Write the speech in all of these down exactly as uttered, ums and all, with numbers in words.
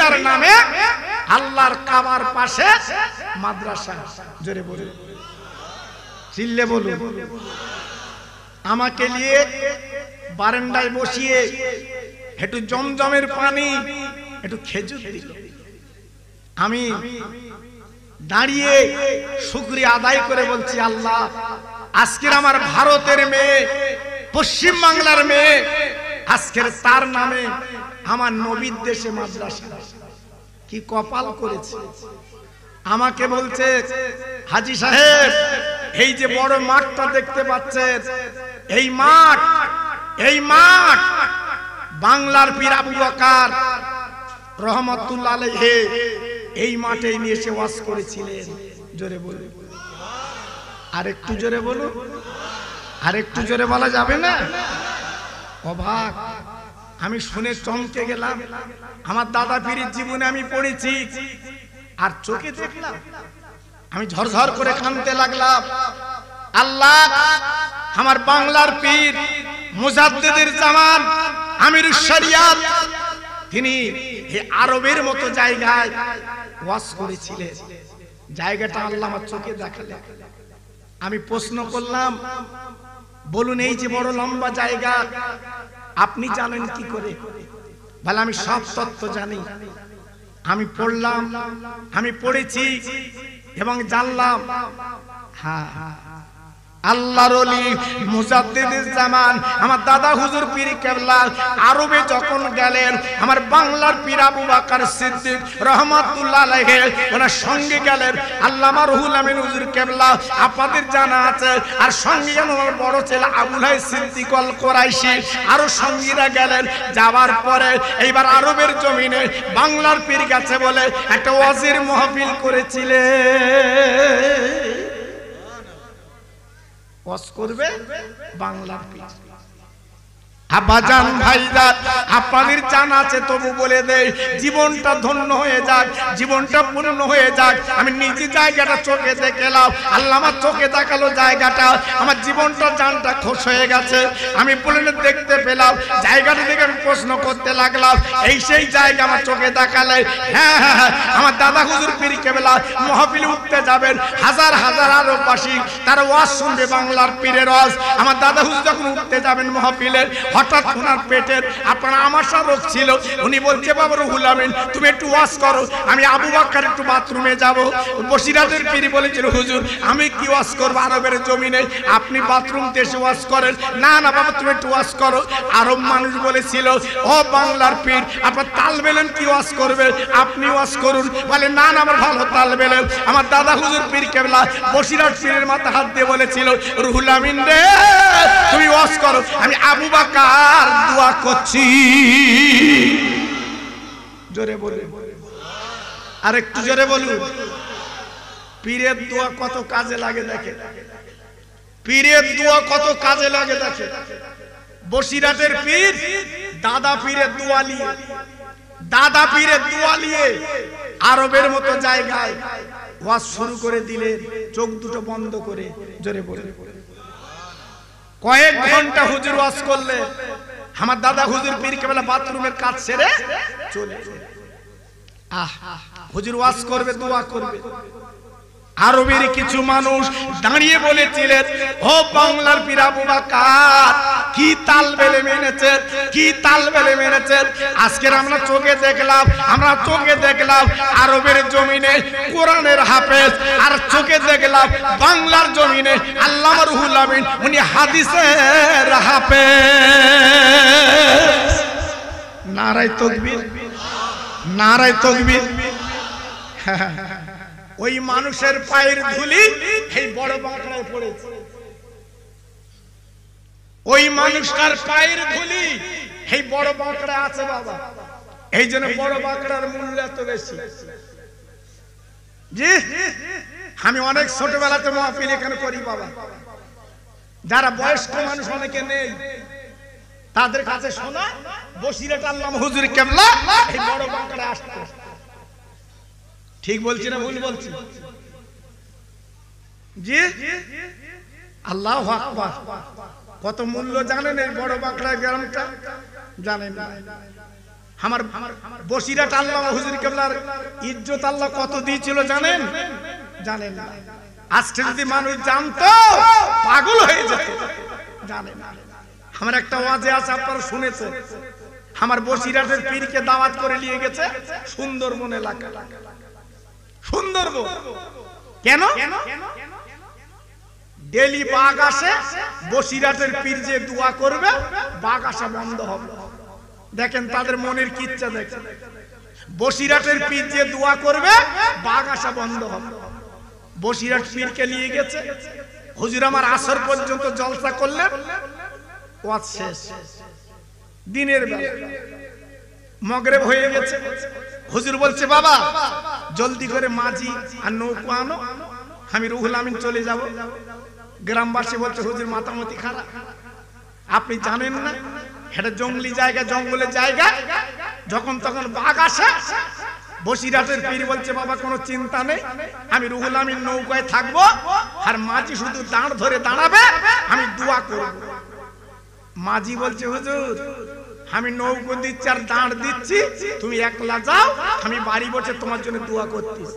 মহিলার নামে আল্লাহর কাবার পাশে মাদ্রাসা। জোরে বলুন, চিল্লে বলুন। আমাকে নিয়ে বারান্দায় বসিয়ে একটু জমজমের পানি, একটু খেজুর দিল। আমি দাঁড়িয়ে শুকরিয়া আদায় করে বলছি, আল্লাহ, আজকের আমার ভারতের মেয়ে, পশ্চিম বাংলার মেয়ে, আজকের তার নামে আমার নবীর দেশে মাদ্রাসা। কি কপাল করেছে। আমাকে বলছে, হাজী সাহেব, এই যে বড় মাঠটা দেখতে পাচ্ছেন, এই মাঠ এই মাঠ বাংলার পীর আবু বকর রহমাতুল্লাহ আলাইহি এই মাঠে নিয়ে এসে ওয়াজ করেছিলেন। জোরে বলুন, আরেকটু জোরে বলুন। আরেকটু জোরে বলা যাবে না? অবাক আমি শুনে চমকে গেলাম। আমার দাদা পীরের জীবনে আমি পড়েছি আর চোখে দেখলাম। আমি ঝরঝর করে কাঁদতে লাগলাম। আল্লাহ, আমার বাংলার পীর মুজাদ্দিদের জামান আমিরুশ শরিয়াত, তিনি এই আরবের মতো জায়গায় ওয়াজ করেছিলেন। জায়গাটা আল্লাহ আমার চোখে দেখালেন। আমি প্রশ্ন করলাম, বলুন, এই যে বড় লম্বা জায়গা আপনি জানেন কি করে? বলে, আমি সব তথ্য জানি। আমি পড়লাম, আমি পড়েছি এবং জানলাম। হ্যাঁ, আল্লাহর ওলি মুজাদ্দিদুল জামান আমার দাদা হুজুর পীর কেবলা আরবে যখন গেলেন, আমার বাংলার পীর আবু বকর সিদ্দিক রহমাতুল্লাহ আলাইহি ওনার সঙ্গে গেলেন। আল্লামা রুহুল আমিন হুজুর কেবলা আপনাদের জানা আছে, আর সঙ্গে আমার বড় ছেলে আবুল হাই সিদ্দিক আল কুরাইশি, আরো সঙ্গীরা গেলেন। যাওয়ার পরে এইবার আরবের জমিনে বাংলার পীর গেছে বলে একটা ওয়াজের মাহফিল করেছিলেন। ওয়াজ করবে বাংলার পীর। আব্বাজান ভাইজান, আপনাদের জানা আছে, তবু বলে দেই, জীবনটা ধন্য হয়ে যাক, জীবনটা পূর্ণ হয়ে যাক। আমি নিজে জায়গাটা চোখে দেখলাম, আল্লাহ আমার চোখে দেখালো জায়গাটা, আমার জীবনটা জানটা খোশ হয়ে গেছে। আমি বলে দেখতে পেলাম জায়গাটা দেখে আমি প্রশ্ন করতে লাগলাম, এই সেই জায়গা আমার চোখে দেখালে? হ্যাঁ হ্যাঁ হ্যাঁ, আমার দাদা হুজুর পীর কেবলা মাহফিলে উঠতে যাবেন, হাজার হাজার আরববাসী তারা ওয়াজ শুনবে, বাংলার পীরের ওয়াজ। আমার দাদা হুজুর যখন উঠতে যাবেন মাহফিলে, হঠাৎ ওনার পেটের আপনার আমাশা রোগ ছিল। উনি বলছে, বাবা রুহুল আমিন, তুমি একটু ওয়াজ করো, আমি আবু বকর একটু বাথরুমে যাব। বসিরাতের পীর বলেছিল, হুজুর আমি কি ওয়াজ করবো আরবের জমিনে, আপনি বাথরুম এসে ওয়াজ করেন। না না বাবা, তুমি একটু ওয়াজ করো। আরব মানুষ বলেছিল, ও বাংলার পীর, আপনার তাল বেলেন কি ওয়াজ করবে, আপনি ওয়াজ করুন। বলে, না না, আমার ভালো তাল বেলেন। আমার দাদা হুজুর পীর কেবলা বসিরাত পীরের মাথা হাত দিয়ে বলেছিল, রুহুল আমিন রে, তুমি ওয়াজ করো, আমি আবু বকর দোয়া করছি। জোরে বলে, আর একটু জোরে বলুন। পীরের দোয়া কত কাজে লাগে দেখে, পীরের দোয়া কত কাজে লাগে দেখে। বসিরাতের পীর দাদা পীরের দোয়া নিয়ে, দাদা পীরের দোয়া নিয়ে আরবের মতো জায়গায় ওয়াজ শুরু করে দিলেন, চোখ দুটো বন্ধ করে। জোরে বলে, কয়েক ঘন্টা হুজুর ওয়াজ করলে। আমার দাদা হুজুর পীর কেবলা বাথরুমের কাজ সেরে চলে। আহ, হুজুর ওয়াজ করবে, দোয়া করবে। আরবের কিছু মানুষ দাঁড়িয়ে বলেছিলেন, ও বাংলার পীর আবু বকর, কি তাল বেলে মেনেছেন, কি তাল বেলে মেনেছেন। আজকের আমরা চোখে দেখলাম, আমরা চোখে দেখলাম আরবের জমিনে কোরআনের হাফেজ, আর চোখে দেখলাম বাংলার জমিনে আল্লামা রুহুল আমিন, উনি হাদিসের হাফেজ। নারায়ে তাকবীর, নারায়ে তাকবীর। ওই মানুষের পায়ের ধুলি এই বড় বাঁকড়ায় পড়েছে, ওই মানুষটার পায়ের ধুলি এই বড় বাঁকড়া আছে বাবা। এই জন্য বড় বাঁকড়ার মূল্য এত বেশি। জি, আমি অনেক ছোটবেলাতে মাহফিল এখানে করি বাবা। যারা বয়স্ক মানুষ অনেকে নেই, তাদের কাছে শোনা বসিরাত আল্লামা হুজুর কেবলা এই বড় বাঁকড়া আসতো। ঠিক বলছি না ভুল বলছি? জি, আল্লাহু আকবার। কত মূল্য জানেন এই বড় বাঁকড়া গ্রামটা? জানেন না? আমার বসিরহাট আল্লামা হুজুর কেবলার ইজ্জত আল্লাহ কত দিয়েছিল জানেন? জানেন না। আজকে যদি মানুষ জানতো পাগল হয়ে যেত। জানেন না। আমার একটা ওয়াজে আছে, আপনারা শুনেছেন, আমার বসিরহাটের পীরকে দাওয়াত করে নিয়ে গেছে সুন্দরবন এলাকা। সুন্দরবন কেন? ডেলি বাঘ আসে, বসিরহাটের পীর যে দোয়া করবে বাঘ আসা বন্ধ হবে। দেখেন তাদের মনের কি ইচ্ছা, দেখেন বসিরহাটের পীর যে দোয়া করবে বাঘ আসা বন্ধ হবে। বসিরহাট পীরকে নিয়ে গেছে, হুজুর আমার আসর পর্যন্ত জলসা করলেন, ওয়াজ শেষ। দিনের বেলা মাগরিব হয়ে গেছে, হুজুর বলছে বাবা জলদি করে মাঝি আর নৌকো আনো, আমি রুহুল আমিন চলে যাব। গ্রামবাসী বলছে হুজুর মাতামতি খারাপ, আপনি জানেন না এটা জঙ্গলি জায়গা, জঙ্গলের জায়গা, যখন তখন বাঘ আসে। বসিরহাটের পীর বলছে বাবা কোনো চিন্তা নেই, আমি রুহুল আমিন নৌকায় থাকবো, আর মাঝি শুধু দাঁড় ধরে দাঁড়াবে, আমি দোয়া করব। মাঝি বলছে হুজুর আমি নৌকো দিচ্ছি আর দাঁড় দিচ্ছি, তুমি একলা যাও, আমি বাড়ি বসে তোমার জন্য দোয়া করতেছি।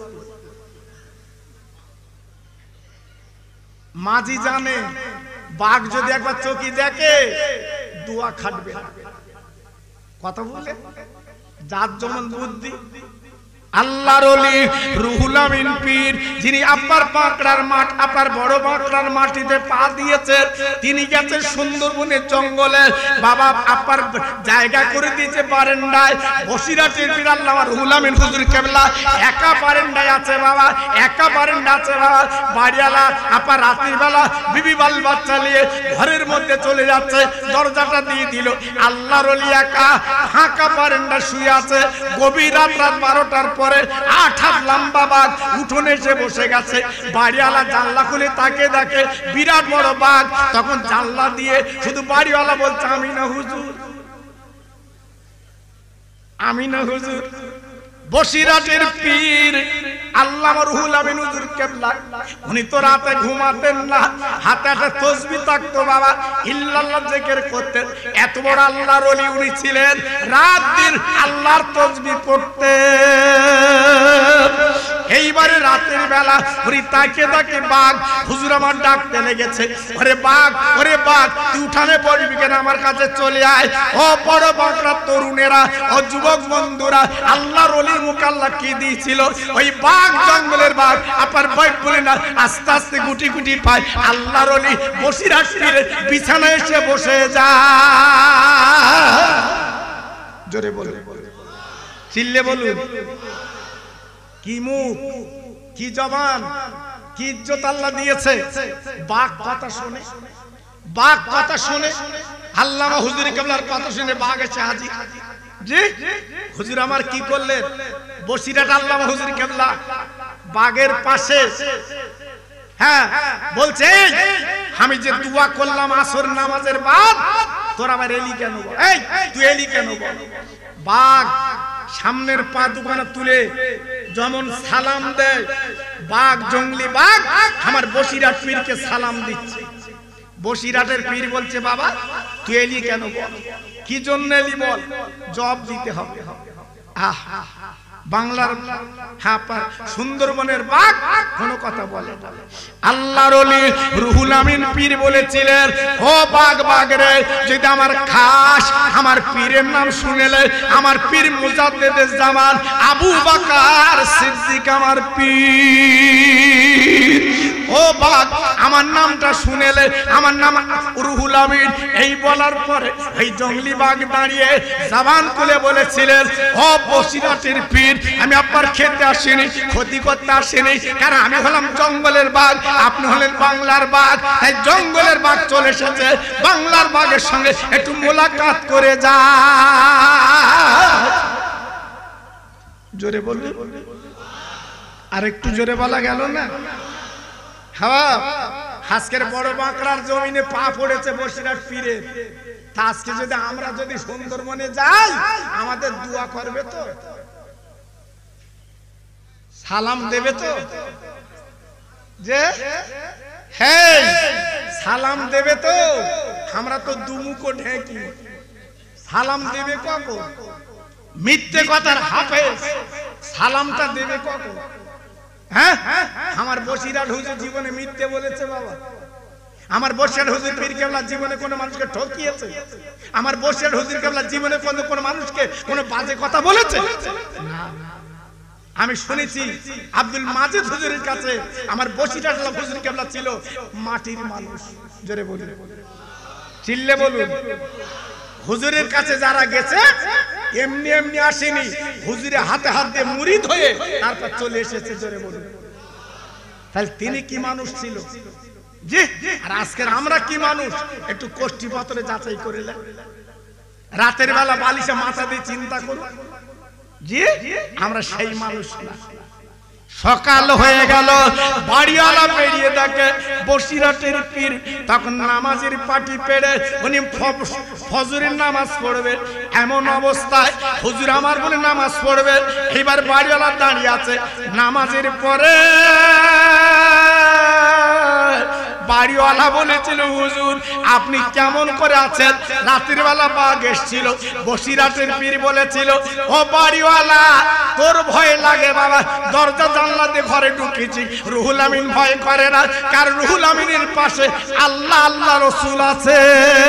মাঝি জানে বাঘ যদি একবার চোখে দেখে দোয়া খাটবে। কথা বলে যার যেমন বুদ্ধি। আল্লাহর ওলি রুহুল আমিন পীর যিনি আপার পাকড়ার মাঠ, আপার বড় পাকড়ার মাটিতে পা দিয়েছেন, তিনি গেছেন সুন্দরবনের জঙ্গলে। বাবা আপার জায়গা করে দিয়েছে বারান্দায়। বসিরহাটের পীর আল্লামা রুহুল আমিন হুজুর কেবলা একা বারান্দায় আছে বাবা, একা বারান্দা আছে বাবা। বাড়িওয়ালা আপা রাতের বেলা বিবি বাল বাচ্চা নিয়ে ঘরের মধ্যে চলে যাচ্ছে, দরজাটা দিয়ে দিল। আল্লাহর ওলি একা ফাঁকা বারান্দা শুয়ে আছে। গভীর রাত, রাত বারোটার পরে আট হাত লম্বা বাঘ উঠোনে এসে বসে গেছে। বাড়িওয়ালা জানলা খুলে তাকে দেখে বিরাট বড় বাঘ। তখন জানলা দিয়ে শুধু বাড়িওয়ালা বলছে আমি না হুজুর, আমি না হুজুর। বসিরহাটের পীর আল্লামা রুহুল আমিন হুজুর কেবলা উনি তো রাতে ঘুমাতেন না, হাতে একটা তাসবিহ থাকতো বাবা, ইল্লাল্লাহ জিকির করতেন। এত বড় আল্লাহর ওলি উনি ছিলেন, রাত দিন আল্লাহর তাসবিহ পড়তেন। এইবারে রাতের বেলা উনি তাকে তাকে বাঘ হুজুর আমার ডাকতে লেগেছে, ওরে বাঘ, ওরে বাঘ তুই উঠানে পড়বি কেন, আমার কাছে চলে আয়। ও বড় বাঘরা তরুণেরা, ও যুবক বন্ধুরা, আল্লাহর ওলির মুখ আল্লাহ কি দিয়েছিল, ওই বাঘ জঙ্গলের বাঘ আপার ভয় বলে না, আস্তে আস্তে গুটি গুটি পায় আল্লাহর ওলি বসিরহাট পীরের বিছানায় এসে বসে যায়। জোরে বলুন, চিল্লে বলুন। কি মুখ, কি জবান, কি ইজ্জত আল্লাহ দিয়েছে। বাঘ কথা শুনে, বাঘ কথা শুনে আল্লামা হুজুর কেবলার কথা শুনে বাঘ এসে হাজির। জি হুজুর আমার কি করলেন? বসিরহাট আল্লামা হুজুর কেবলা বাঘের পাশে, হ্যাঁ বলছে আমি যে দোয়া করলাম আসর নামাজের বাদ, তোর আবার এলি কেন? এই তুই এলি কেন? বাঘ সামনের পা দুখানা তুলে যেমন সালাম দেয়, বাঘ জঙ্গলি বাঘ আমার বসিরহাট পীরকে সালাম দিচ্ছে। বসিরহাটের পীর বলছে বাবা তুই এলি কেন বল, কি জন্য এলি বল, জবাব দিতে হবে। আহ বাংলার সুন্দরবনের বাঘ কোনো কথা বলে। আল্লাহর ওলি রুহুল আমিন পীর বলেছিলেন ও বাঘ বাঘ রে, যদি আমার খাস আমার পীরের নাম শুনেলে, আমার পীর মুজাদ্দেদে জামান আবু বকর সিদ্দিক আমার পীর। ও বাঘ আমার নামটা শুনেলে, আমার নাম রুহুল আমিন। এই বলার পরে এই জঙ্গলি বাঘ দাঁড়িয়ে জবান খুলে বলেছিলেন ও বসিরহাটের পীর, আমি আপনার খেতে আসিনি, ক্ষতি করতে আসিনি, কারণ আমি হলাম জঙ্গলের বাঘ, আপনি হলেন বাংলার বাঘ। তাই জঙ্গলের বাঘ চলে এসেছে, বাংলার বাঘের সঙ্গে একটু মোলাকাত করে যা। জোরে বলুন, আর একটু জোরে বলা গেল না? হ্যাঁ আজকের বড় বাঁকড়ার জমিনে পা পড়েছে বসিরহাট পীরের। তা আজকে যদি আমরা যদি সুন্দরবনে যাই, আমাদের দোয়া করবে তো, সালাম দেবে তো, যে হ্যাঁ সালাম দেবে তো। আমরা তো দুমুখো ঢেকি, সালাম দেবে কখন? মিথ্যে কথার হাফেজ সালামটা দেবে কখন? হ্যাঁ, আমার বসিরহাট হুজুর জীবনে মিথ্যে বলেছে বাবা? আমার বসিরহাট হুজুর পীর কেবলা জীবনে কোনো মানুষকে ঠকিয়েছে? আমার বসিরহাট হুজুর কেবলা জীবনে কোনো কোনো মানুষকে কোনো বাজে কথা বলেছে? না। আমি শুনেছি আব্দুল মাজিদ হুজুরের কাছে আমার বসিরহাট হুজুর কেবলা ছিল মাটির মানুষ। জোরে বলুন, চিল্লে বলুন। হুজুরের কাছে যারা গেছে এমনি এমনি আসেনি, হুজুরে হাতে হাত দিয়ে মুরিদ হয়ে তারপর চলে এসেছে। জোরে বলুন। তাহলে তিনি কি মানুষ ছিল? জি। আর আজকের আমরা কি মানুষ? একটু কোষ্ঠী পত্রে যাচাই করে রাতের বেলা বালিশে মাথা দিয়ে চিন্তা করুন। জি, আমরা সেই মানুষ না। সকাল হয়ে গেল, বাড়িওয়ালা বেরিয়ে দেখে বসিরহাটের পীর তখন নামাজের পাটি পেড়ে উনি ফজরের নামাজ পড়বে। এমন অবস্থায় হুজুর আমার বলে নামাজ পড়বে, এবার বাড়িওয়ালা দাঁড়িয়ে আছে। নামাজের পরে বাড়িওয়ালা বলেছিল, হুজুর আপনি কেমন করে আছেন? রাতের বেলা বাঘ এসেছিল। বসিরহাটের পীর বলেছিল, ও বাড়িওয়ালা তোর ভয় লাগে বাবা, দরজা জানলা দিয়ে ঘরে ঢুকেছি। রুহুল আমিন ভয় করে না, কারণ রুহুল আমিনের পাশে আল্লাহ আল্লাহ রসুল আছে।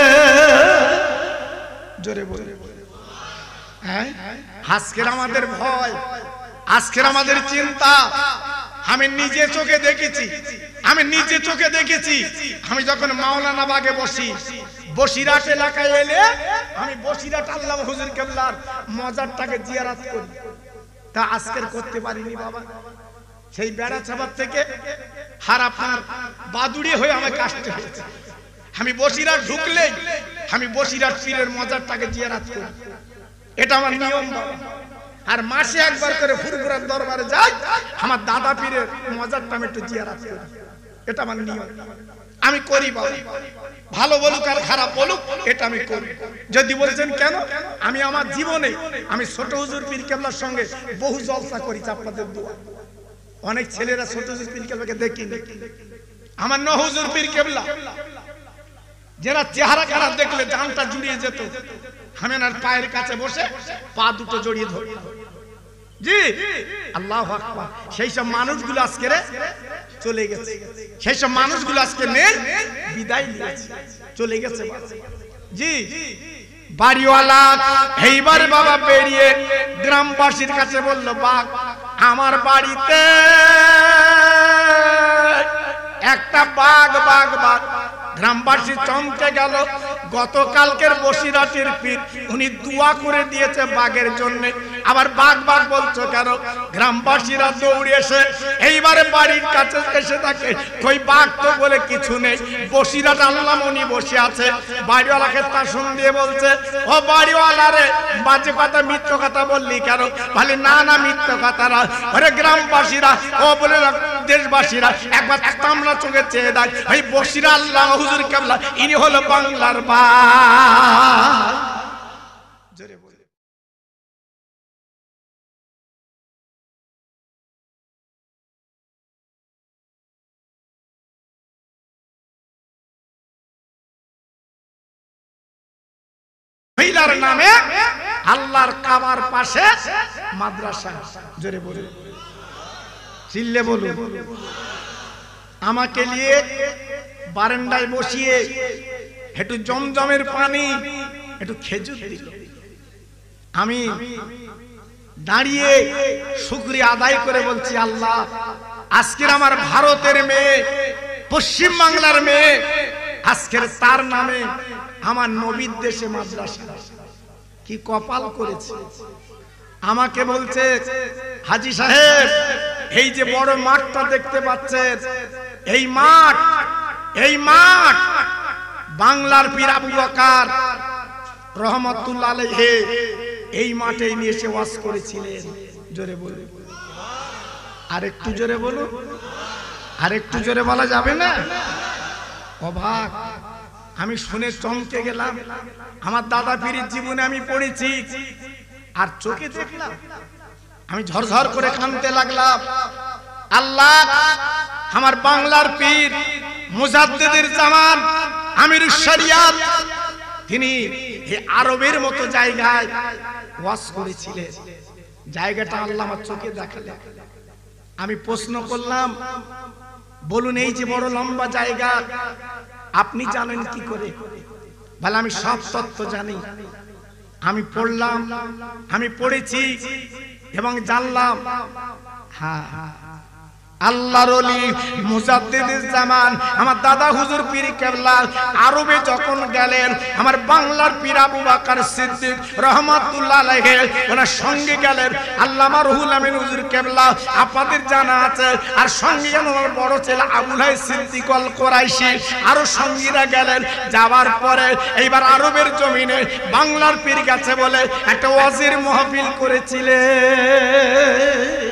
জোরে বলে। হ্যাঁ, আজকের আমাদের ভয়, আজকের আমাদের চিন্তা। আমি নিজে চোখে দেখেছি, আমি নিজে চোখে দেখেছি। আমি যখন মাওলানা বাগে বসি, বসিরহাট এলাকায় এলে আমি বসিরহাট আল্লাহ হুজুর কেবলার মজারটাকে জিয়ারত করি। তা আজকের করতে পারিনি বাবা। সেই বেড়া চাপার থেকে হার আপনার বাদুড়ি হয়ে আমাকে আসতে হয়েছে। আমি বসিরহাট ঢুকলেই আমি বসিরহাট পীরের মজারটাকে জিয়ারত করি। এটা আমার নিয়ম বাবা। আর মাসে একবার করে ফুরফুরার দরবারে যাই, আমার দাদা পীরের মজারটা আমি একটু জিয়ারত করি। এটা আমার নিয়ম, আমি করি বাবা। ভালো বলুক আর খারাপ বলুক, এটা আমি করি। যদি বলছেন কেন, আমি আমার জীবনে আমি ছোট হুজুর পীর কেবলার সঙ্গে বহু জলসা করেছি আপনাদের দোয়া। অনেক ছেলেরা ছোট হুজুর পীর কেবলাকে দেখিনি। আমার ন হুজুর পীর কেবলা যারা চেহারা খারাপ দেখলে জানটা জুড়িয়ে যেত, আমি ওনার পায়ের কাছে বসে পা দুটো জড়িয়ে ধরি। জি, আল্লাহু আকবার। সেই সব মানুষগুলো আজকে চলে গেছে, সেই সব মানুষগুলো আজকে নেই, বিদায় নিয়েছে, চলে গেছে। জি, বাড়িওয়ালা এইবার বাবা বেরিয়ে গ্রামবাসীর কাছে বলল, বাঘ আমার বাড়িতে একটা বাঘ বাঘ বাঘ। গ্রামবাসী চমকে গেল। গতকালকের বসিরহাটের পীর উনি দোয়া করে দিয়েছে বাঘের জন্য, আবার বাঘ বাঘ বলছো কেন? গ্রামবাসীরা দৌড়ে এসে এইবারে বাড়ির কাছে এসে থাকে, কই বাঘ তো বলে কিছু নেই। বসিরহাট আল্লাহ উনি বসে আছে। বাড়িওয়ালাকে তা শুন দিয়ে বলছে, ও বাড়িওয়ালা রে, বাজে কথা মিথ্য কথা বললি কেন? বলে না না মিথ্য কথা না। আরে গ্রামবাসীরা ও বলে দেশবাসীরা একবার তামলা চোখে চেয়ে দেয়, এই বসিরহাট আল্লাহ হুজুর কেবলা ইনি হলো বাংলার বাঘ। জোরে বলে। মহিলার নামে আল্লাহর কাবার পাশে মাদ্রাসা। জোরে বলে, চিল্লে বলুন। আমাকে নিয়ে বারান্দায় বসিয়ে একটু জমজমের পানি, একটু খেজুর দিল। আমি দাঁড়িয়ে শুকরিয়া আদায় করে বলছি, আল্লাহ আজকের আমার ভারতের মেয়ে, পশ্চিম বাংলার মেয়ে, আজকের তার নামে আমার নবীর দেশে মাদ্রাসা। কি কপাল করেছে। আমাকে বলছে, হাজী সাহেব এই যে বড় মাঠটা দেখতে পাচ্ছেন, এই মাঠ এই মাঠ বাংলার পীর আবু বকর রহমাতুল্লাহ আলাইহি এই মাঠে নিয়ে এসে ওয়াজ করেছিলেন। জোরে বলুন, আর একটু জোরে বলুন। আর একটু জোরে বলা যাবে না? অবাক আমি শুনে চমকে গেলাম। আমার দাদা পীরের জীবনে আমি পড়েছি আর চোখে দেখলাম, আমি ঝরঝর করে কাঁদতে লাগলাম। আল্লাহ আমার বাংলার পীর মুজাদ্দিদের জামান আমিরুশ শরিয়াত তিনি এই আরবের মতো জায়গায় ওয়াজ করেছিলেন। জায়গাটা আল্লাহ আমার চোখে দেখালেন। আমি প্রশ্ন করলাম, বলুন এই যে বড় লম্বা জায়গা আপনি জানেন কি করে? বলে আমি সব তত্ত্ব জানি। আমি পড়লাম, আমি পড়েছি এবং জানলাম। হ্যাঁ, আল্লাহর ওলি মুজাদ্দিদুল জামান আমার দাদা হুজুর পীর কেবলা আরবে যখন গেলেন, আমার বাংলার পীর আবু বকর সিদ্দিক রহমাতুল্লাহ আলাইহি ওনার সঙ্গে গেলেন আল্লামা রুহুল আমিন হুজুর কেবলা, আপনাদের জানা আছে। আর সঙ্গে গেলেন আমার বড় ছেলে আবুল হাই সিদ্দিক আল কুরাইশি, আরো সঙ্গীরা গেলেন। যাওয়ার পরে এইবার আরবের জমিনে বাংলার পীর গেছে বলে একটা ওয়াজের মাহফিল করেছিলেন।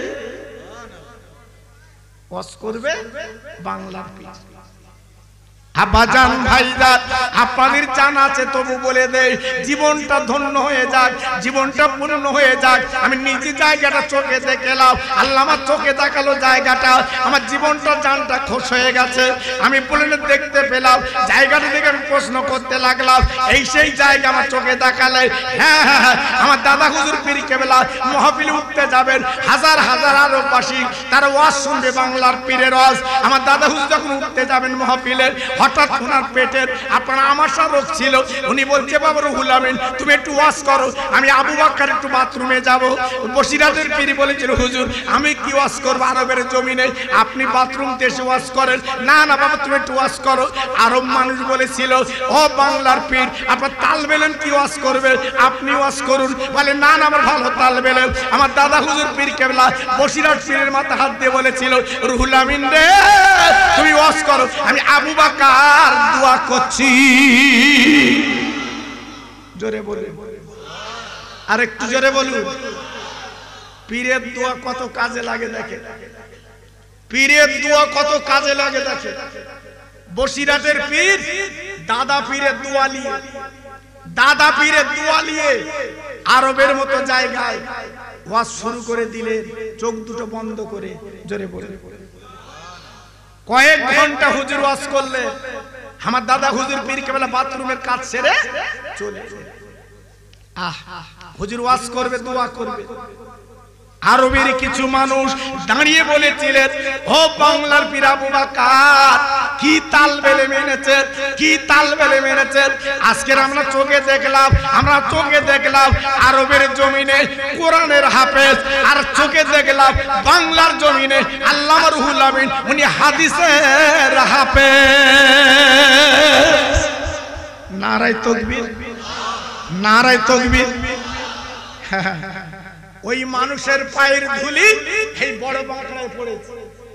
ওয়াজ করবে বাংলার পীর। আব্বাজান ভাইজান আপনাদের জানা আছে, তবু বলে দেই, জীবনটা ধন্য হয়ে যাক, জীবনটা পূর্ণ হয়ে যাক। আমি নিজে জায়গাটা চোখে দেখলাম, আল্লাহ আমার চোখে দেখালো জায়গাটা, আমার জীবনটা জানটা খোশ হয়ে গেছে। আমি প্লেনে দেখতে পেলাম জায়গাটা দেখে আমি প্রশ্ন করতে লাগলাম, এই সেই জায়গা আমার চোখে দেখালে? হ্যাঁ হ্যাঁ হ্যাঁ, আমার দাদা হুজুর পীর কেবলা মাহফিলে উঠতে যাবেন, হাজার হাজার আরববাসী তারা ওয়াজ শুনবে, বাংলার পীরের ওয়াজ। আমার দাদা হুজুর যখন উঠতে যাবেন মাহফিলে, হঠাৎ ওনার পেটের আপনার আমাশা রোগ ছিল। উনি বলছে, বাবা রুহুল আমিন তুমি একটু ওয়াজ করো, আমি আবু বকর একটু বাথরুমে যাব। বসিরাতের পীর বলেছিল, হুজুর আমি কি ওয়াজ করব আরবের জমিনে, আপনি বাথরুমতে এসে ওয়াজ করেন। না না বাবা তুমি একটু ওয়াজ করো। আরব মানুষ বলেছিল, ও বাংলার পীর আপনার তাল বেলেন, কি ওয়াজ করবে, আপনি ওয়াজ করুন। বলে না না আমার ভালো তাল বেলেন। আমার দাদা হুজুর পীর কেবলা বসিরাত পীরের মাথা হাত দিয়ে বলেছিল, রুহুল আমিন রে তুমি ওয়াজ করো, আমি আবু বকর দোয়া করছি। জোরে বলুন, আর একটু জোরে বলুন। পীরের দোয়া কত কাজে লাগে দেখে, পীরের দোয়া কত কাজে লাগে দেখে। বসিরাতের পীর দাদা পীরের দোয়া নিয়ে, দাদা পীরের দোয়া নিয়ে আরবের মতো জায়গায় ওয়াজ শুরু করে দিলেন, চোখ দুটো বন্ধ করে। জোরে বলুন। কয়েক ঘন্টা হুজুর ওয়াজ করলে, আমার দাদা হুজুর পীর কেবলা বাথরুমের কাজ সেরে চলে। আহ হুজুর ওয়াজ করবে, দোয়া করবে। আরবের কিছু মানুষ দাঁড়িয়ে বলেছিলেন, ও বাংলার পীর আবু বকর কি তাল বেলে মেনেছেন, কি তাল বেলে মেনেছেন। আজকের আমরা চোখে দেখলাম, আমরা চোখে দেখলাম আরবের জমিনে কোরআনের হাফেজ, আর চোখে দেখলাম বাংলার জমিনে আল্লামা রুহুল আমিন উনি হাদিসের হাফেজ। নারায়ে তাকবীর, নারায়ে তাকবীর। ওই মানুষের পায়ের ধুলি এই বড় বাঁকড়ায় পড়েছে,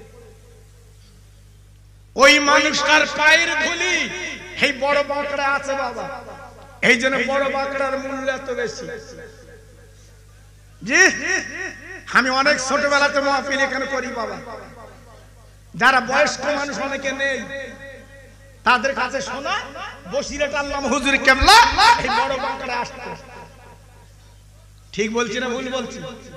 ওই মানুষটার পায়ের ধুলি এই বড় বাঁকড়া আছে বাবা। এই জন্য বড় বাঁকড়ার মূল্য এত বেশি। জি আমি অনেক ছোটবেলাতে মাহফিল এখানে করি বাবা, যারা বয়স্ক মানুষ অনেকে নেই তাদের কাছে শোনা বসিরাত আল্লামা হুজুর কেবলা এই বড় বাঁকড়া আসতো। ঠিক বলছি না ভুল বলছি?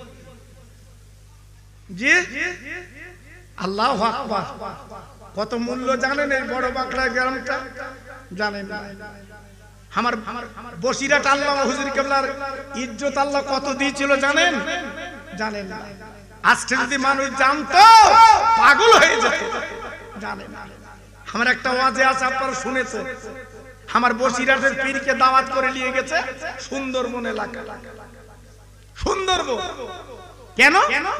জি আল্লাহু আকবার। কত মূল্য জানেন এই বড় বাঁকড়া গ্রামটা? জানেন না। আমার বসিরাত আল্লামা হুজুর কেবলার ইজ্জত আল্লাহ কত দিয়েছিল জানেন? জানেন না। আজকে যদি মানুষ জানতো পাগল হয়ে যেত। জানেন না। আমার একটা ওয়াজে আছে, আপনারা শুনেছেন, আমার বসিরাতের পীরকে দাওয়াত করে নিয়ে গেছে সুন্দরবন এলাকা। সুন্দরবন কেন?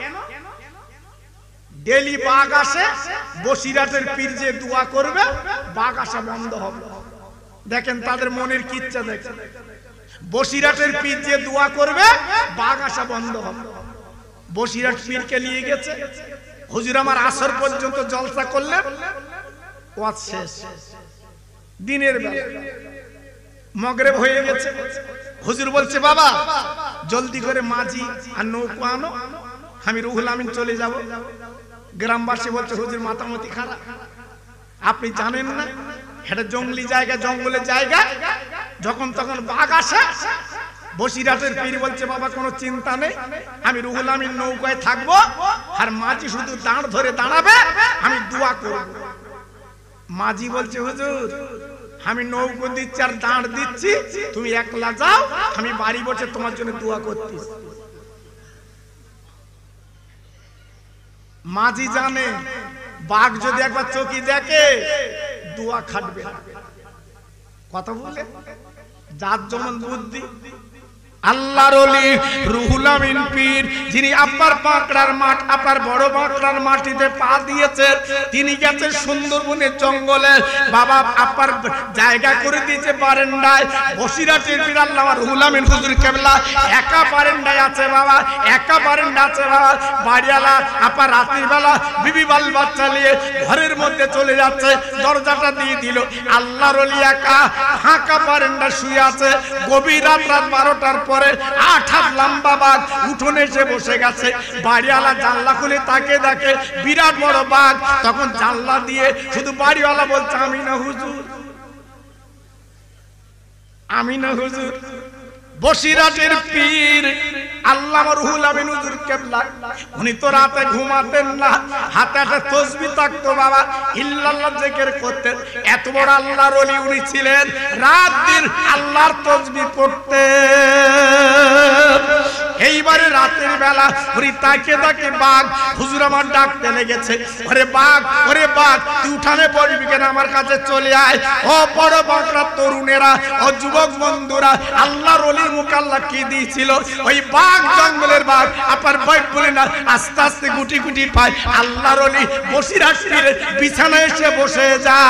ডেলি বাঘ আসে, বসিরাতের পীর যে দোয়া করবে বাঘ আসা বন্ধ হবে। দেখেন তাদের মনের কি ইচ্ছা, দেখেন বসিরাতের পীর যে দোয়া করবে বাঘ আসা বন্ধ হবে। বসিরাত পীরকে নিয়ে গেছে, হুজুর আমার আসর পর্যন্ত জলসা করলেন, ওয়াজ শেষ। দিনের বেলা মাগরিব হয়ে গেছে, হুজুর বলছে বাবা জলদি করে মাঝি আর নৌকা আনো, আমি রুহুল আমিন চলে যাব। গ্রামবাসী বলছে হুজুর মাতামতি খারাপ, আপনি জানেন না এটা জঙ্গলি জায়গা, জঙ্গলের জায়গা, যখন তখন বাঘ আসে। বসিরাতের পীর বলছে বাবা কোনো চিন্তা নেই, আমি রুহুল আমিন নৌকায় থাকবো, আর মাঝি শুধু দাঁড় ধরে দাঁড়াবে, আমি দোয়া করব। মাঝি বলছে হুজুর আমি নৌকো দিচ্ছি আর দাঁড় দিচ্ছি, তুমি একলা যাও, আমি বাড়ি বসে তোমার জন্য দোয়া করতেছি। মাঝি জানে বাঘ যদি একবার চোখে দেখে দোয়া খাটবে না। কথা বলে যার যেমন বুদ্ধি। আল্লাহর ওলি রুহুল আমিন পীর, যিনি আপনার বাঁকড়ার মাঠ, আপনার বড় বাঁকড়ার মাটিতে পা দিয়েছেন, তিনি গেছেন সুন্দরবনের জঙ্গলে। বাবা আপনার জায়গা করে দিয়েছে বারান্দায়। বসিরাটের পীর আল্লামা রুহুল আমিন হুজুর কেবলা একা বারান্দায় আছে বাবা, একা বারান্দা আছে বাবা। বাড়িওয়ালা আপনার রাতের বেলা বিবি বাল বাচ্চা নিয়ে ঘরের মধ্যে চলে যাচ্ছে, দরজাটা দিয়ে দিল। আল্লাহর ওলি একা ফাঁকা বারান্দা শুয়ে আছে। গভীর রাত, রাত বারোটার পর আট হাত লম্বা বাঘ উঠোনে এসে বসে গেছে। বাড়িওয়ালা জানলা খুলে তাকে দেখে বিরাট বড় বাঘ। তখন জানলা দিয়ে শুধু বাড়িওয়ালা বলছে আমি না হুজুর, আমি না হুজুর। বসিরাটের পীর আল্লামা রুহুল আমিন হুজুর কেবলা, উনি তো রাতে ঘুমাতেন না, হাতে একটা তাসবিহ থাকতো বাবা, ইল্লাল্লাহ জিকির করতেন। এত বড় আল্লাহর ওলি উনি ছিলেন, রাত দিন আল্লাহর তাসবিহ পড়তেন। এইবারে রাতের বেলা উনি তাকে তাকে বাঘ হুজুর আমার ডাকতে লেগেছে, ওরে বাঘ, ওরে বাঘ, তুই উঠানে পড়বি কেন, আমার কাছে চলে আয়। ও বড় বাঘরা তরুণেরা, ও যুবক বন্ধুরা, আল্লাহর ওলির মুখে আল্লাহ কি দিয়েছিল, ওই বাঘ জঙ্গলের বাঘ আপনার ভয় বলে না, আস্তে আস্তে গুটি গুটি পায়। আল্লাহর ওলি বসিরহাট পীরের বিছানায় এসে বসে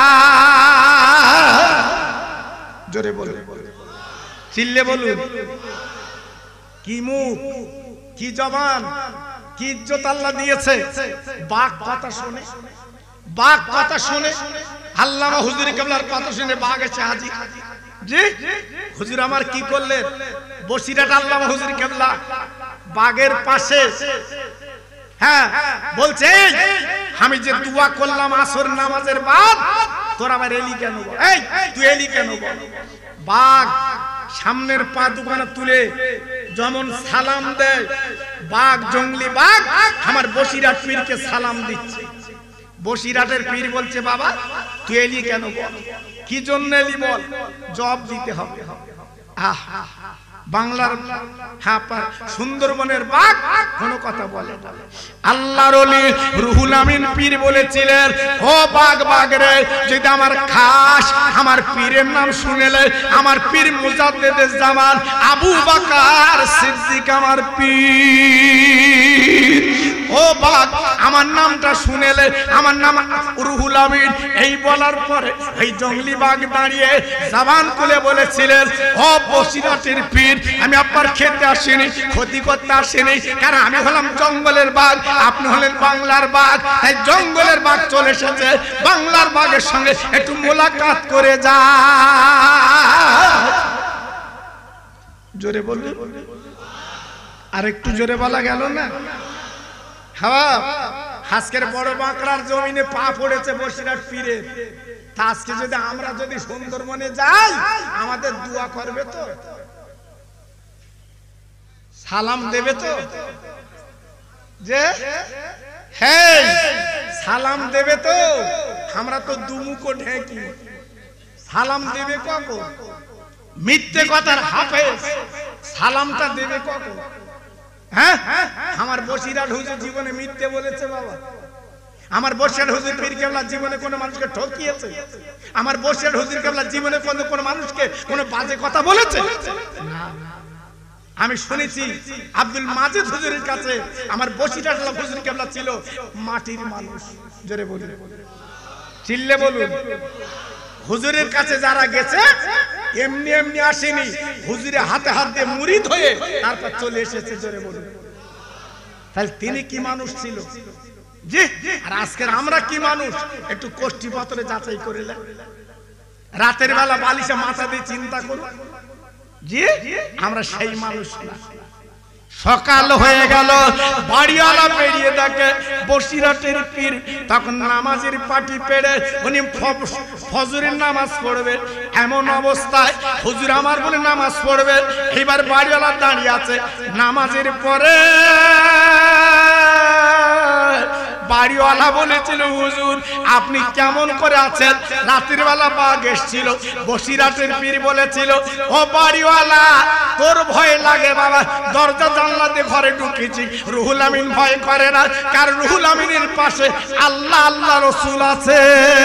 যায়। জোরে বলুন, চিল্লে বলুন। কি মুখ, কি জবান, কি ইজ্জত আল্লাহ দিয়েছে। বাঘ কথা শুনে, বাঘ কথা শুনে, আল্লামা হুজুর কেবলার কথা শুনে বাঘ এসে হাজির। জি হুজুর আমার কি করলেন? বসিরহাট আল্লামা হুজুর কেবলা বাঘের পাশে, হ্যাঁ বলছে আমি যে দোয়া করলাম আসর নামাজের বাদ, তোর আবার এলি কেন? এই তুই এলি কেন? বাঘ সামনের পা দুখানা তুলে যেমন সালাম দেয়, বাঘ জঙ্গলি বাঘ আমার বসিরহাট পীরকে সালাম দিচ্ছে। বসিরহাটের পীর বলছে বাবা তুই এলি কেন বল, কি জন্য এলি বল, জবাব দিতে হবে। আহ বাংলার সুন্দরবনের বাঘ কোনো কথা বলে। আল্লাহর ওলি রুহুল আমিন পীর বলেছিলেন, ও বাঘ বাঘ রে, যদি আমার খাস আমার পীরের নাম শুনেলে, আমার পীর মুজাদ্দেদ জামান আবু বকর সিদ্দিক আমার পীর। ও বাঘ আমার নামটা শুনেলে, আমার নাম রুহুল আমিন। এই বলার পরে এই জঙ্গলি বাঘ দাঁড়িয়ে জবান খুলে বলেছিলেন, ও বসিরহাটের পীর, আমি আপনার খেতে আসিনি, ক্ষতি করতে আসিনি, কারণ আমি হলাম জঙ্গলের বাঘ, আপনি হলেন বাংলার বাঘ। তাই জঙ্গলের বাঘ চলে এসেছে, বাংলার বাঘের সঙ্গে একটু মোলাকাত করে যা। জোরে বলুন, আর একটু জোরে বলা গেল না? হ্যাঁ, আজকের বড় বাঁকড়ার জমিনে পা পড়েছে বসিরহাট পীরের। তা আজকে যদি আমরা যদি সুন্দরবনে যাই, আমাদের দোয়া করবে তো, সালাম দেবে তো, যে হ্যাঁ সালাম দেবে তো। আমরা তো দুমুখো ঢেকি, সালাম দেবে কখন? মিথ্যে কথার হাফেজ, সালামটা দেবে কখন? হ্যাঁ, আমার বসিরহাট হুজুর জীবনে মিথ্যে বলেছে বাবা? আমার বসিরহাট হুজুর পীর কেবলা জীবনে কোনো মানুষকে ঠকিয়েছে? আমার বসিরহাট হুজুর কেবলা জীবনে কোনো কোনো মানুষকে কোনো বাজে কথা বলেছে? না। আমি শুনেছি আব্দুল মাজেদ হুজুরের কাছে আমার বসিরহাট হুজুর কেবলা ছিল মাটির মানুষ। জোরে বলুন, চিল্লে বলুন। হুজুরের কাছে যারা গেছে এমনি এমনি আসেনি, হুজুরে হাতে হাত দিয়ে মুরিদ হয়ে তারপর চলে এসেছে। জোরে বলুন। তাহলে তিনি কি মানুষ ছিল? জি। আর আজকের আমরা কি মানুষ? একটু কোষ্ঠী পত্রে যাচাই করে রাতের বেলা বালিশে মাথা দিয়ে চিন্তা করুন। জি, আমরা সেই মানুষ না। সকাল হয়ে গেল, বাড়িওয়ালা পেরিয়ে দেখে বসিরহাটের পীর তখন নামাজের পাটি পেড়ে উনি ফজরের নামাজ পড়বে। এমন অবস্থায় হুজুর আমার বলে নামাজ পড়বে। এবার বাড়িওয়ালা দাঁড়িয়ে আছে। নামাজের পরে বাড়িওয়ালা বলেছিল হুজুর আপনি কেমন করে আছেন? রাতের বেলা বাঘ এসেছিল। বসিরহাটের পীর বলেছিল ও বাড়িওয়ালা তোর ভয় লাগে বাবা, দরজা জানলা দিয়ে ঘরে ঢুকেছি, রুহুল আমিন ভয় করে না, কারণ রুহুল আমিনের পাশে আল্লাহ আল্লাহ রসুল আছে।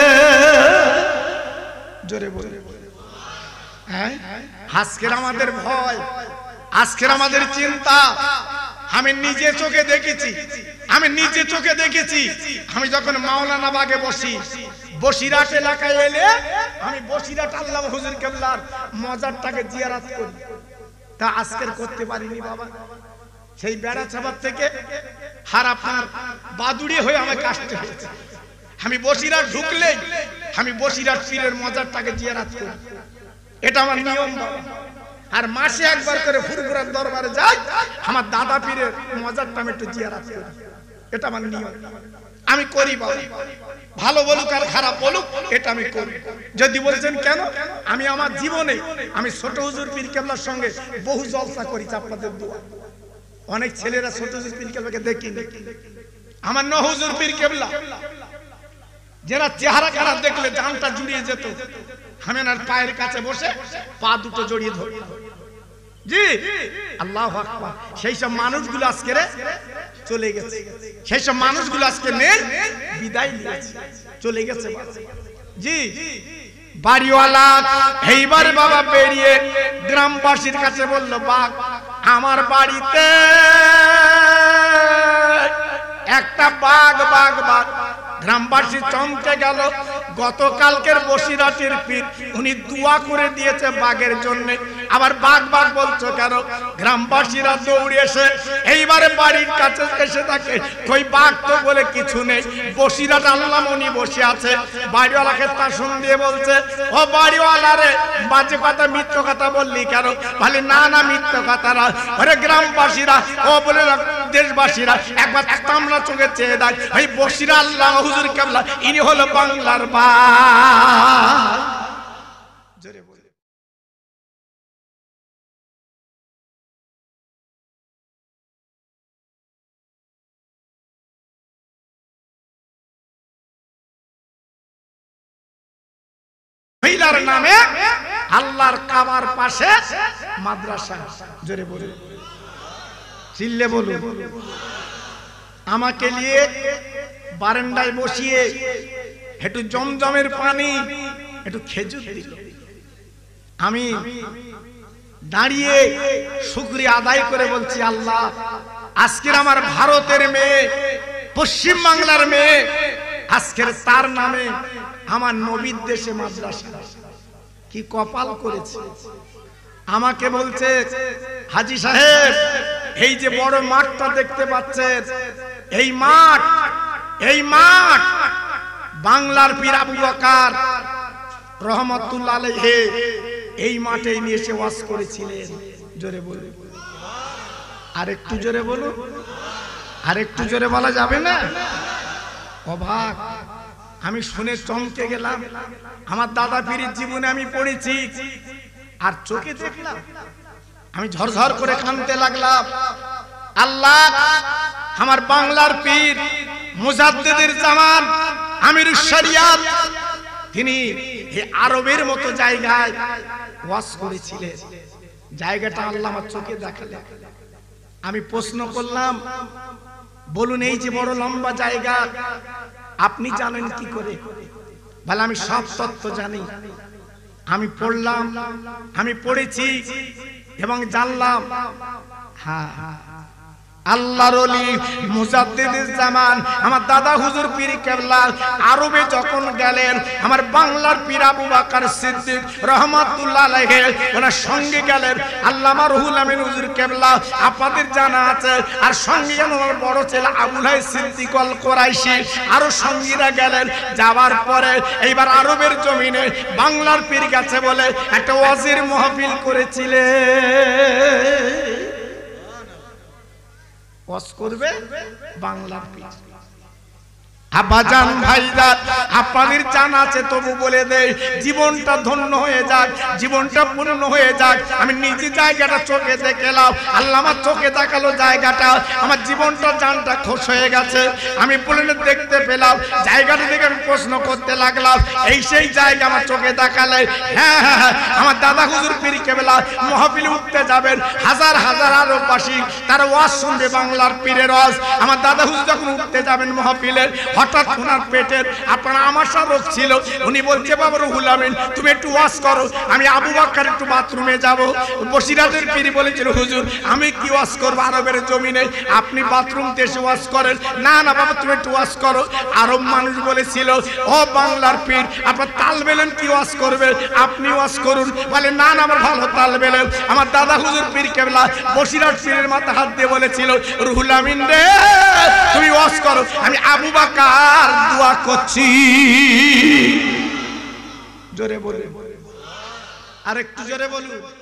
জোরে বলে হ্যাঁ, আজকের আমাদের ভয়, আজকের আমাদের চিন্তা। আমি নিজে চোখে দেখেছি, আমি নিজে চোখে দেখেছি। আমি যখন মাওলানা বাগে বসি, বসিরহাট এলাকায় এলে আমি বসিরহাট আল্লামা হুজুর কেবলার মজারটাকে জিয়ারত করি, তা আজকের করতে পারিনি বাবা। সেই বেড়া চাপার থেকে হার আপনার বাদুড়ি হয়ে আমাকে আসতে হয়েছে। আমি বসিরহাট ঢুকলেই আমি বসিরহাট পীরের মজারটাকে জিয়ারত করি, এটা আমার নিয়ম বাবা। আর মাসে একবার করে ফুরফুরার দরবারে যাই, আমার দাদা পীরের মজারটা আমি একটু জিয়ারত করি, এটা আমার নিয়ম, আমি করি বাবা। ভালো বলুক আর খারাপ বলুক, এটা আমি করি। যদি বলছেন কেন, আমি আমার জীবনে আমি ছোট হুজুর পীর কেবলার সঙ্গে বহু জলসা করেছি আপনাদের দোয়া। অনেক ছেলেরা ছোট হুজুর পীর কেবলাকে দেখিনি, আমার ন হুজুর পীর কেবলা যারা চেহারা খারাপ দেখলে জানটা জুড়িয়ে যেত, আমি ওনার পায়ের কাছে বসে পা দুটো জড়িয়ে ধরতাম। জি আল্লাহু আকবার। সেই সব মানুষগুলো আজকে চলে গেছে, সেই সব মানুষগুলো আজকে নেই, বিদায় নিয়েছে, চলে গেছে। জি বাড়িওয়ালা এইবার বাবা বেরিয়ে গ্রামবাসীর কাছে বলল বাঘ আমার বাড়িতে একটা বাঘ বাঘ বাঘ। গ্রামবাসী চমকে গেল। গতকালকের বসিরহাটের পীর উনি দোয়া করে দিয়েছে বাঘের জন্য, আবার বাঘ বাঘ বলছো কেন? গ্রামবাসীরা দৌড়ে এসে এইবারে বাড়ির কাছে এসে থাকে, কই বাঘ তো বলে কিছু নেই, বসিরহাট আল্লামনি বসে আছে। বাড়িওয়ালাকে তাসুন দিয়ে বলছে ও বাড়িওয়ালা রে, বাজে কথা মিথ্যা কথা বললি কেন? বলে না না মিথ্যা কথা না। আরে গ্রামবাসীরা ও বলে দেশবাসীরা একবার তামলা চোখে চেয়ে দেয়, এই বসিরা আল্লাহ হুজুর কেবলা ইনি হলো বাংলার বাঘ। জোরে বলে মহিলার নামে আল্লাহর কাবার পাশে মাদ্রাসা। জোরে বলে চিল্লে বলুন। আমাকে নিয়ে বারান্দায় বসিয়ে একটু জমজমের পানি একটু খেজুর দিল। আমি দাঁড়িয়ে শুকরিয়া আদায় করে বলছি আল্লাহ আজকের আমার ভারতের মেয়ে, পশ্চিম বাংলার মেয়ে, আজকের তার নামে আমার নবীর দেশে মাদ্রাসা, কি কপাল করেছে। আমাকে বলছে হাজী সাহেব এই যে বড় মাঠটা দেখতে পাচ্ছেন, এই মাঠ এই মাঠ বাংলার পীর আবু বকর রহমাতুল্লাহ আলাইহি এই মাঠে নিয়ে এসে ওয়াজ করেছিলেন। জোরে বলুন, আরেকটু জোরে বলুন, আরেকটু জোরে বলা যাবে না? অবাক আমি শুনে চমকে গেলাম। আমার দাদা পীরের জীবনে আমি পড়েছি আর চোখে দেখলাম, আমি ঝরঝর করে কাঁদতে লাগলাম। আল্লাহ আমার বাংলার পীর মুজাদ্দিদের জামান আমিরুশ শরিয়াত তিনি এই আরবের মতো জায়গায় ওয়াজ করেছিলেন, জায়গাটা আল্লাহ আমার চোখে দেখালেন। আমি প্রশ্ন করলাম বলুন এই যে বড় লম্বা জায়গা আপনি জানেন কি করে? বলে আমি সব তথ্য জানি, আমি পড়লাম, আমি পড়েছি এবং জানলাম। হ্যাঁ আল্লাহর ওলি মুজাদ্দিদুল জামান আমার দাদা হুজুর পীর কেবলা আরবে যখন গেলেন, আমার বাংলার পীর আবু বকর সিদ্দিক রহমাতুল্লাহ আলাইহি ওনার সঙ্গে গেলেন আল্লামা রুহুল আমিন হুজুর কেবলা, আপনাদের জানা আছে। আর সঙ্গে গেলেন আমার বড় ছেলে আবুল হাই সিদ্দিক আল কুরাইশি, আরো সঙ্গীরা গেলেন। যাওয়ার পরে এইবার আরবের জমিনে বাংলার পীর গেছে বলে একটা ওয়াজের মাহফিল করেছিলেন। ওয়াজ করবে বাংলার পীর, আব্বাজান ভাইজান আপনাদের জানা আছে তবু বলে দেই, জীবনটা ধন্য হয়ে যাক, জীবনটা পূর্ণ হয়ে যাক। আমি নিজে জায়গাটা চোখে দেখলাম, আল্লাহ আমার চোখে দেখালো জায়গাটা, আমার জীবনটা জানটা খোশ হয়ে গেছে। আমি বলে দেখতে পেলাম জায়গাটা দেখে আমি প্রশ্ন করতে লাগলাম, এই সেই জায়গা আমার চোখে দেখালে? হ্যাঁ হ্যাঁ হ্যাঁ, আমার দাদা হুজুর পীর কেবলা মাহফিলে উঠতে যাবেন, হাজার হাজার আরববাসী তারা ওয়াজ শুনবে, বাংলার পীরের ওয়াজ। আমার দাদা হুজুর যখন উঠতে যাবেন মাহফিলে, হঠাৎ ওনার পেটের আপনার আমাশা রোগ ছিল, উনি বলছে বাবা রুহুল আমিন তুমি একটু ওয়াজ করো, আমি আবু বকর একটু বাথরুমে যাব। বসিরাতের পীর বলেছিল হুজুর আমি কি ওয়াজ করব আরবের জমিনে, আপনি বাথরুম দেশে ওয়াজ করেন। না না বাবা তুমি একটু ওয়াজ করো। আরব মানুষ বলেছিল ও বাংলার পীর আপনার তাল বেলেন কি ওয়াজ করবে, আপনি ওয়াজ করুন। বলে না না আমার ভালো তাল বেলেন। আমার দাদা হুজুর পীর কেবলা বসিরাত পীরের মাথা হাত দিয়ে বলেছিল রুহুল আমিন রে তুমি ওয়াজ করো, আমি আবু বকর দোয়া করছি। জোরে বলে, আর একটু জোরে বলুন।